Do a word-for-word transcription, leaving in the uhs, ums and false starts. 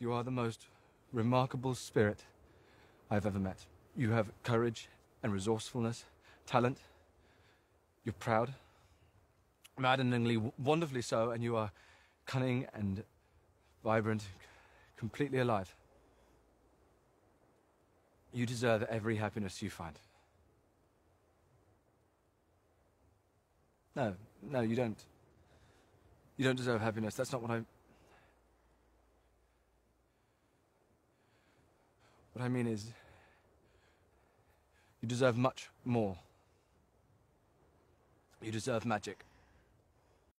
You are the most remarkable spirit I've ever met. You have courage and resourcefulness, talent. You're proud, maddeningly, wonderfully so, and you are cunning and vibrant, completely alive. You deserve every happiness you find. No, no, you don't. You don't deserve happiness. That's not what I... What I mean is, you deserve much more. You deserve magic.